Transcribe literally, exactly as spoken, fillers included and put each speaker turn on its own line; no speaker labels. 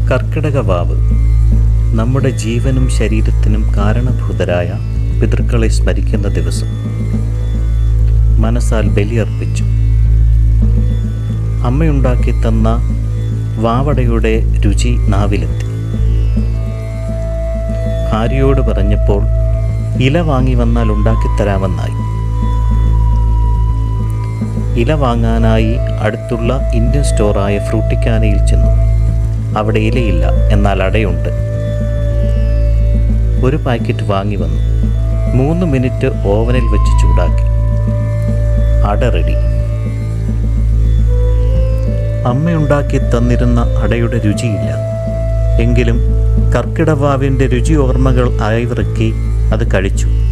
കർക്കിടകവാവ് നമ്മുടെ ജീവനും ശരീരത്തിനും കാരണഭൂതരായ പിതൃക്കളെ സ്മരിക്കുന്ന ദിവസം. മനസ്സാൽ ബലിയർപ്പിച്ചു. അമ്മയുണ്ടാക്കി തന്ന വാവടയുടെ രുചി നാവിലെത്തി. ഭാര്യയോട് പറഞ്ഞപ്പോൾ ഇല വാങ്ങി വന്നാൽ ഉണ്ടാക്കിത്തരാമെന്നായി. ഇല വാങ്ങാനായി അടുത്തുള്ള ഇന്ത്യൻ സ്റ്റോറായ ഫ്രൂട്ടിക്കാനയിൽ ചെന്നു. അവിടെ ഇലയില്ല, എന്നാൽ അടയുണ്ട്. ഒരു പാക്കറ്റ് വാങ്ങി വന്നു. മൂന്ന് മിനിറ്റ് ഓവനിൽ വെച്ച് ചൂടാക്കി. അട റെഡി. അമ്മയുണ്ടാക്കി തന്നിരുന്ന അടയുടെ രുചിയില്ല. എങ്കിലും കർക്കിടവാവിൻ്റെ രുചി ഓർമ്മകൾ അയവിറക്കി അത് കഴിച്ചു.